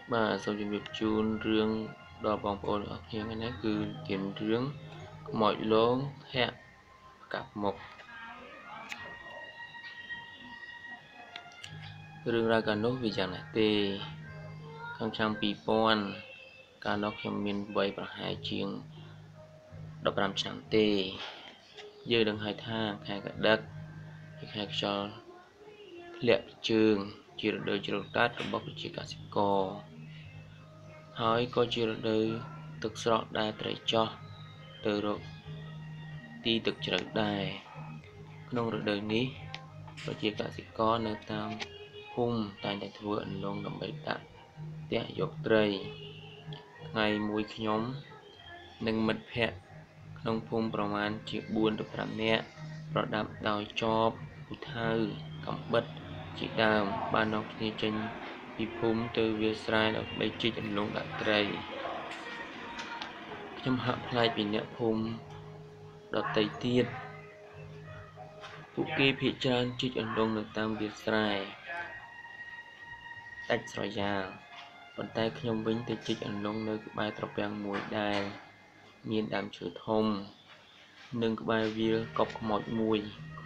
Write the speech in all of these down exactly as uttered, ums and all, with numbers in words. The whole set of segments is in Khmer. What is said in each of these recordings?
Bà sauជំរាបជូនរឿងដល់បងប្អូនអរគ្នាថ្ងៃនេះគឺជារឿងខ្មោចលងធាក់កាប់មុខរឿងរ៉ាវកាលនោះវាយ៉ាងណាទេក្នុងឆ្នាំពីរពាន់កាលនោះខ្ញុំមានវ័យប្រហែលជាងដប់ប្រាំឆ្នាំទេយើងដឹងហើយថាខែកដឹកជាខែខ្យល់ធ្លាក់ជើងជារដូវជ្រៅតាត់របស់ប្រជាកសិករហើយក៏ជារដូវទឹកស្រកដែលត្រីចោះទៅរកទីទឹកជ្រៅដែរក្នុងរដូវនេះប្រជាកសិករនៅតាមភូមិតែងតែធ្វើអន្លង់ដើម្បីដាក់ផ្ទះយកត្រីថ្ងៃមួយខ្ញុំនិងមិត្តភ័ក្តិក្នុងភូមិប្រមាណជាបួនទៅប្រាំនាក់ប្រដាប់ដោយចបពូថៅកំបិតជាដើមបាននាំគ្នាចេញពីភូមិទៅវាលស្រែដើម្បីជីកអន្លង់ដាក់ត្រីខ្ញុំហាក់ប្លែកពីអ្នកភូមិដទៃទៀតពួកគេភាគច្រើនជីកអន្លង់នៅតាមវាលស្រែដាច់ស្រយាលប៉ុន្តែខ្ញុំវិញទៅជីកអន្លង់នៅក្បែរត្រពាំងមួយដែលមានដើមឈើធំនិងក្បែរវាលកប់ខ្មោចមួយ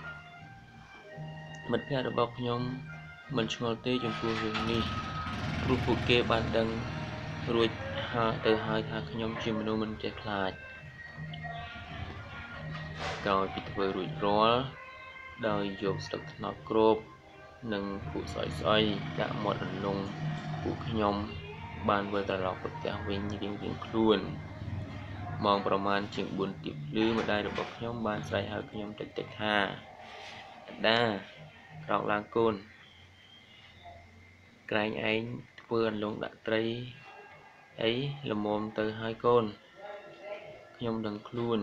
មិត្តភ័ក្តិរបស់ខ្ញុំមិនឆ្ងល់ទេចំពោះរឿងនេះព្រោះពួកគេបានដឹងរួចហើយទៅហើយថាខ្ញុំជាមនុស្សមិនចេះខ្លាចក្រោយពីធ្វើរួចរាល់ដោយយកស្លឹកត្នោតគ្របនិងភក់ស្អុយស្អុយដាក់មាត់អន្លង់ពួកខ្ញុំបានវិលត្រឡប់ទៅផ្ទះវិញរៀងៗខ្លួនម៉ោងប្រមាណជាងបួនទៀបភ្លឺម្ដាយរបស់ខ្ញុំបានស្រែកហៅខ្ញុំតិចតិចថាដាក្រោកឡើងកូនក្រែងឯងធ្វើអន្លង់ដាក់ត្រីអីល្មមទៅហើយកូនខ្ញុំដឹងខ្លួន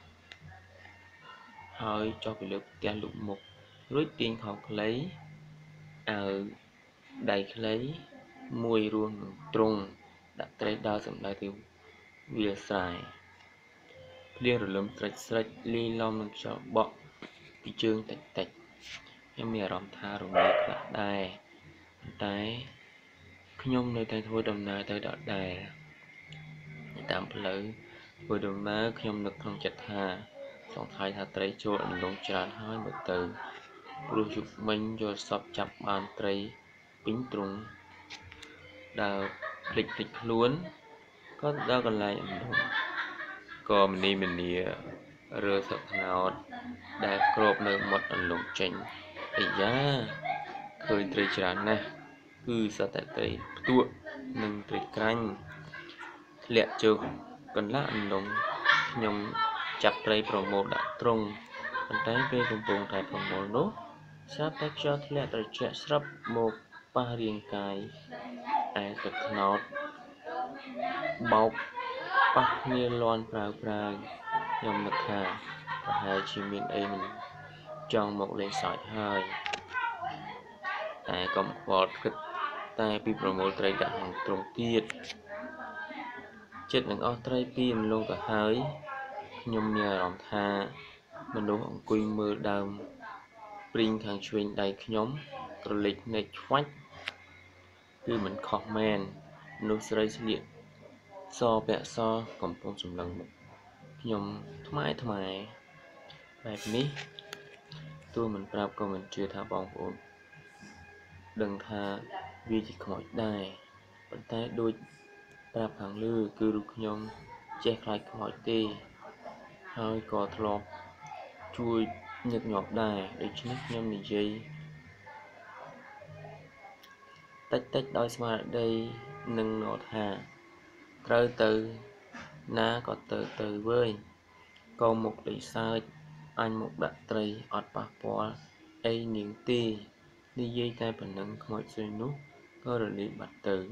ហើយចុះពីលើផ្ទះលុបមុខរួចទាញខោខ្លីអាវដៃខ្លីមួយរួមនឹងទ្រុងដាក់ត្រីដើរសំដៅទៅវាលស្រែភ្លៀងរលឹមស្រិចស្រិចលាយឡំនឹងខ្យល់បក់ពីជើងតិចតិចខ្ញុំមានអារម្មណ៍ថារំលឹកខ្លះដែរប៉ុន្តែខ្ញុំនៅតែធ្វើដំណើរទៅដដែលតាមផ្លូវធ្វើដំណើរខ្ញុំនឹកក្នុងចិត្តថាសង្ស័យថាត្រីចូលអន្លង់ច្រើនហើយមើលទៅព្រោះយុគមិញយល់សពចាប់បានត្រីពេញទ្រុងដើរភ្លេចភ្លេចខ្លួនក៏ដល់កន្លែងអន្លង់ក៏មនីមនីរើសឹកត្នោតដែលគ្របនៅមាត់អន្លង់ចេញអាយ៉ាឃើញត្រីច្រើនណាស់គឺសត្វតែត្រីផ្ទក់និងត្រីក្រាញ់ធ្លាក់ជើងកន្លះអន្លង់ខ្ញុំចាប់ត្រីប្រមូលដាក់ទ្រុងប៉ុន្តែពេលកំពុងតែប្រមូលនោះស្រាប់តែខ្យល់ធ្លាក់ត្រជាក់ស្រាប់មកប៉ះរាងកាយឯទឹកត្នោតបោកប៉ះគ្នាលាន់ប្រាវប្រាវខ្ញុំនឹកថាប្រហែលជាមានអីមិនចង់មកលេងសើចហើយតែកុំខ្វល់គិតតែពីប្រមូលត្រីដាក់ក្នុងទ្រុងទៀតចិត្តនឹងអស់ត្រីពីអន្លង់ទៅហើយខ្ញុំមានអារម្មណ៍ថាមនុស្សអង្គុយមើលដើមព្រីងខាងឆ្វេងដៃខ្ញុំក្រឡេកភ្នែកឆ្វាច់គឺមិនខុសមែនមនុស្សស្រីស្លៀកសពាក់សកំពុងសម្លឹងមុខខ្ញុំថ្មែថ្មែបែបនេះទោះមិនប្រាប់ក៏មិនជឿថាបងប្អូនដឹងថាវាជាខ្មោចដែរប៉ុន្តែដូចប្រាប់ខាងលើគឺរូបខ្ញុំចេះខ្លាចខ្មោចទេហើយក៏ធ្លាប់ជួយញឹកញាប់ដែរដូច្នេះខ្ញុំនិយាយតិចតិចដោយស្មារតីនឹងនរថាត្រូវទៅណាក៏ទៅទៅវើយកុំមកលេងសើចអញមកដាក់ត្រីអត់ប៉ះពាល់អីនាងទេនិយាយតែប៉ុណ្ណឹងខ្មោចស្រីនោះក៏រលាយបាត់ទៅ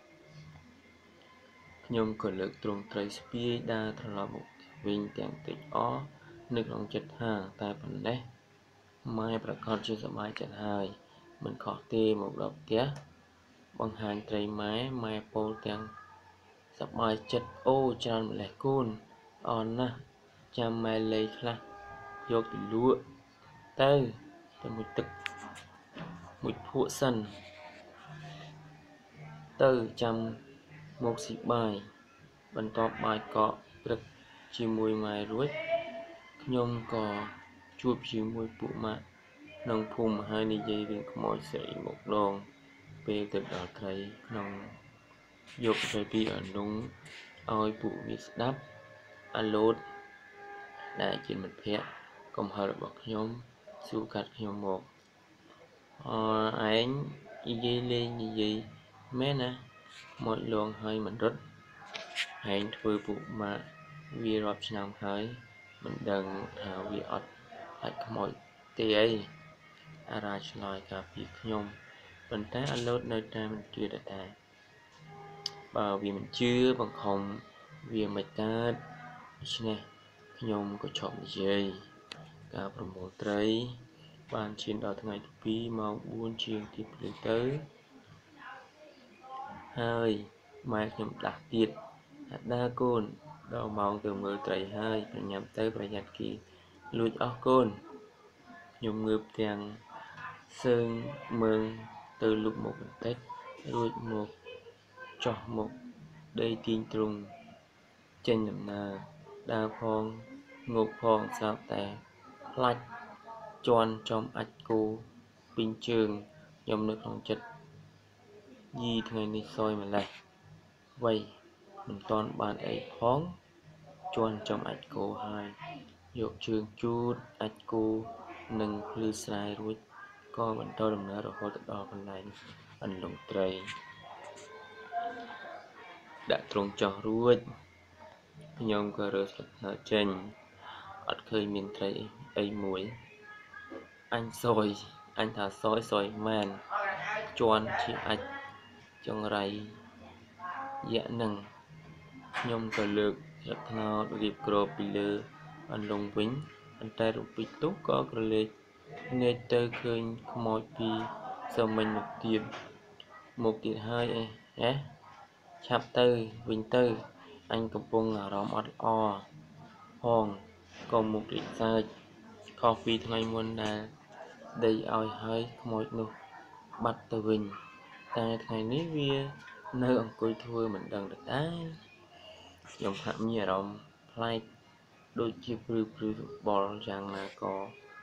ខ្ញុំក៏លើកទ្រុងត្រីស្ពាយដើរត្រឡប់មកវិញទាំងតិចអស់នៅក្នុងចិត្តថាតែប៉ុណ្ណេះម៉ែប្រកាសជាសប្បាយចិត្តហើយមិនខុសទេមកដល់ផ្ទះបង្ហាញត្រីម៉ែម៉ែពោលទាំងសប្បាយចិត្តអូច្រើនម្លេះកូនអរណាស់ចាំម៉ែលៃខ្លះយកទៅលក់ទៅទៅមួយទឹកមួយភក់សិនទៅចាំមកស៊ីបាយបន្ទាប់បាយកកព្រឹកជាមួយម៉ែរួចខ្ញុំក៏ជួបជាមួយពួកម៉ាក់ក្នុងភូមិហើយនិយាយរឿងខ្មោចស្រីមកដងពេលទៅដល់ត្រីក្នុងយកទៅពីអនុងឲ្យពួកវាស្ដាប់អាឡូតដែលជាមិត្តភក្តិកំហឹងរបស់ខ្ញុំសួរកាត់ខ្ញុំមកអឯងនិយាយលេងនិយាយមែនណាមកលងហើយមិនរត់ឯងធ្វើពួកម៉ាក់វារាប់ឆ្នាំហើយមិនដឹងថាវាអត់ខ្លាចខ្មោចទេអីអារ៉ាឆ្លើយការពីខ្ញុំប៉ុន្តែអាឡូតនៅតែមិនជឿដែរបើវាមិនជឿបង្ខំវាមិនកើតដូច្នេះខ្ញុំក៏ឈប់និយាយការប្រមូលត្រីបានឈានដល់ថ្ងៃទីពីរម៉ោងបួនជាងទីភ្លឺទៅហើយម៉ែខ្ញុំដាស់ទៀតថាដើរកូនដល់ម៉ោងទៅមើលត្រីហើយប្រញាប់ទៅប្រយ័ត្នគេលួចអស់កូនខ្ញុំងើបទាំងសើងមើងទៅលុបមកបន្តិចរួចមកចោះមកដីទាញទ្រង់ចេញដំណើរដើរផងងោកផងស្រាប់តែផ្លាច់ជន់ចំអាចគោពីងជើងខ្ញុំនៅក្នុងចិត្តយីថ្ងៃនេះសយម្លេះវៃមិនតាន់បានអីផងជន់ចំអាចគោហើយយកជើងជូតអាចគោនិងភ្លឺស្រែរួចក៏បន្តដំណើររហូតដល់កន្លែងអន្លង់ត្រីដាក់ទ្រង់ចោះរួចខ្ញុំក៏រើស្លឹកត្នោតចេញអត់ឃើញមានត្រីអីមួយអញសយអញថាសយសយមែនជន់ជាអាចចង្រៃយៈនឹងខ្ញុំក៏លើកស្លឹកត្នោតរៀបគ្របពីលើអន្លង់វិញប៉ុន្តែរូបពីទុះក៏ក្រឡេកភ្នែកទៅឃើញខ្មោចពីរសមិញមកទៀតមកទៀតហើយអេហេឆាប់ទៅវិញទៅអញកំពុងអារម្មណ៍អត់ល្អផងក៏មកលេចសើចខុសពីថ្ងៃមុនដែលដីឲ្យហើយខ្មោចនោះបាត់ទៅវិញតែថ្ងៃនេះវានៅអង្គុយធ្វើមិនដឹងទៅដែរខ្ញុំហាក់មានអារម្មណ៍ប្លែកដូចជាព្រឺព្រឺបល់យ៉ាងណាក៏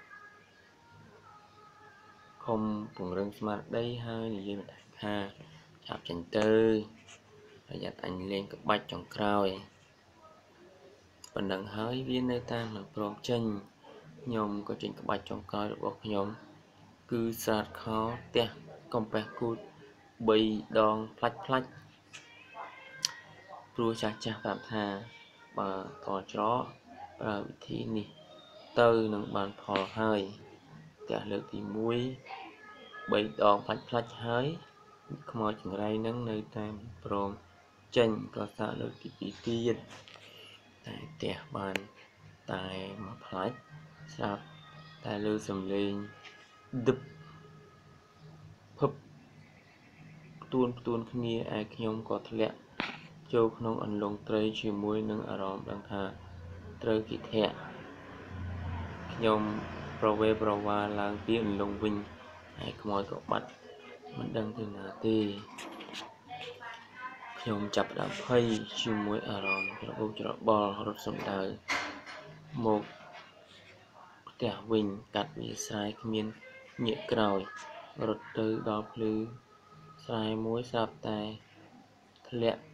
ខំពង្រឹងស្មារតីហើយនិយាយបន្ថែមថាឆាប់ចេញទៅប្រយ័ត្នអញលេងក្បាច់ចុងក្រោយប៉ុណ្ណឹងហើយវានៅតែមិនព្រមចេញខ្ញុំក៏ចេញក្បាច់ចុងក្រោយរបស់ខ្ញុំគឺស្រាតខោផ្ទះកំពះគូតបីដងផ្លាច់ផ្លាច់ព្រោះចាស់ចាស់ប្រាប់ថាបើតច្រកប្រើវិធីនេះទៅនឹងបានផលហើយផ្ទះលើកទីមួយបីដងផ្លាច់ផ្លាច់ហើយខ្មោចចង្រៃនឹងនៅតែមិនព្រមចេញក៏សាកលើកទីពីរទៀតតែផ្ទះបានតែមកផ្លាច់ស្រាប់តែលើសំឡេងឌឹបភឹបផ្ទួនផ្ទួនគ្នាឯខ្ញុំក៏ធ្លាក់ចូលក្នុងអន្លង់ត្រីជាមួយនឹងអារម្មណ៍ដឹងថាត្រូវគេធាក់ខ្ញុំប្រវេប្រវាឡើងពីអន្លង់វិញហើយខ្មោចក៏បាត់មិនដឹងទៅណាទេខ្ញុំចាប់ផ្ដើមភ័យជាមួយអារម្មណ៍ច្របូកច្របល់រត់សំដៅមកផ្ទះវិញកាត់វាស្រែគ្មានញាក់ក្រោយរត់ទៅដល់ភ្លឺស្រែមួយស្រាប់តែធ្លាក់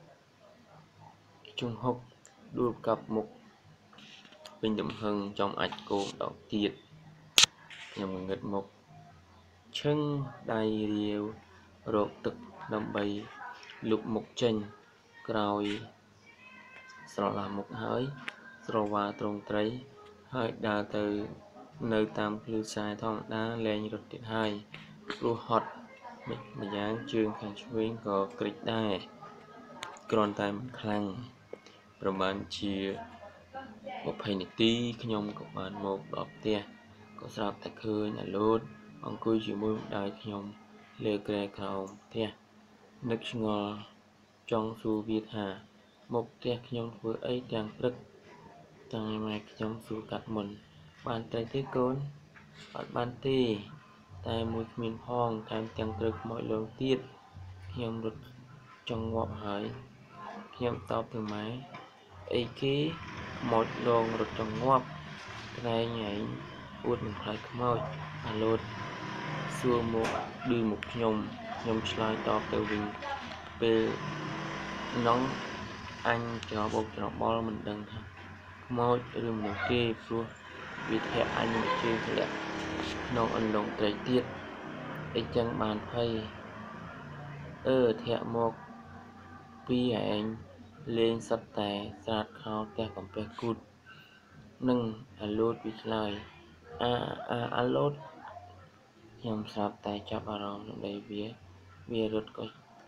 ជង្ហុកដួលកាប់មុខពេញទំហឹងចំអាចគោម្ដងទៀតខ្ញុំងឹតមុខឈឹងដៃរាវរកទឹកដើម្បីលុបមុខចេញក្រោយស្រឡះមុខហើយស្រវាត្រង់ត្រីហើយដើរទៅនៅតាមភ្លឺខ្សែធម្មតាលែងរត់ទៀតហើយព្រោះហត់ម្យ៉ាងជើងខាងឆ្វេងក៏ក្រិចដែរគ្រាន់តែមិនខ្លាំងប្រហែលជាยี่สิบនាទីខ្ញុំក៏បានមកដល់ផ្ទះក៏ស្រាប់តែឃើញអាឡូតអង្គុយជាមួយម្ដាយខ្ញុំលើគ្រែក្រោមផ្ទះនឹកឆ្ងល់ចង់សួរវាថាមកផ្ទះខ្ញុំធ្វើអីទាំងព្រឹកតែម៉ែខ្ញុំសួរកាត់មុនបានត្រីទេកូនអត់បានទេតែមួយគ្មានផងថែមទាំងត្រូវខ្មោចលងទៀតខ្ញុំរត់ចង់ងាប់ហើយខ្ញុំតបទៅម៉ែអីគេខ្មោចលងរត់ចង់ងាប់ក្លែងឯងអួតមិនខ្លាចខ្មោចអាលូតសួរមកឌឺមកខ្ញុំខ្ញុំឆ្លើយតបទៅវិញពេលនងអញច្របោកច្របល់មិនដឹងថាខ្មោចឬមនុស្សគេព្រោះវាធាក់អញមួយជើងធ្លាក់ក្នុងអន្លង់ត្រីទៀតអីចឹងបានភ័យអឺធាក់មកពីឯងលេងសិតតែស្រាតខោផ្ទះកំពះគូតនឹងអាលូតវាឆ្លើយអាអាអាលូតខ្ញុំស្រាប់តែចាប់អារម្មណ៍នឹងដីវាវារត់ក៏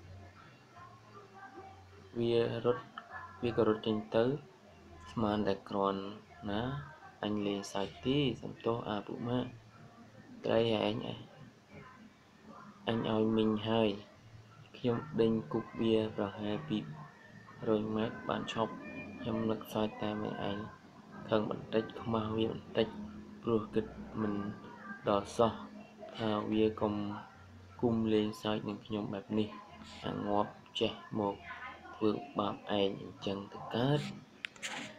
វារត់វាក៏រត់ចេញទៅស្មានតែគ្រាន់ណាអញលេងសើចទីសំទោសអាពុម៉ាត្រីឯងអញឲ្យមីងហើយខ្ញុំដេញគប់វាប្រហែលពីររយម៉ែត្របានឈប់ខ្ញុំនឹកសើចតាមឯឯងខឹងបន្តិចខ្មាស់វាបន្តិចព្រោះគិតមិនដល់សោះថាវាកុំគុំលេងសើចនឹងខ្ញុំបែបនេះអាងាប់ចេះមកធ្វើបាបឯងអញ្ចឹងទៅកើត